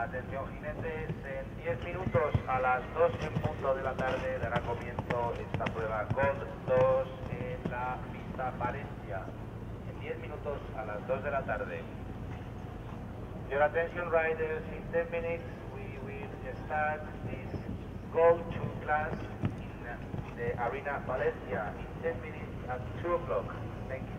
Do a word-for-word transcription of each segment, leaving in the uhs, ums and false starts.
Atención jinetes, en diez minutos a las dos en punto de la tarde dará comienzo esta prueba Gold dos en la pista Valencia. En diez minutos a las dos de la tarde. Your attention riders, in ten minutes we will start this Gold two class in the Arena Valencia. In ten minutes at two o'clock. Thank you.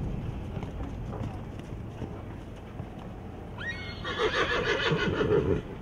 Thank you.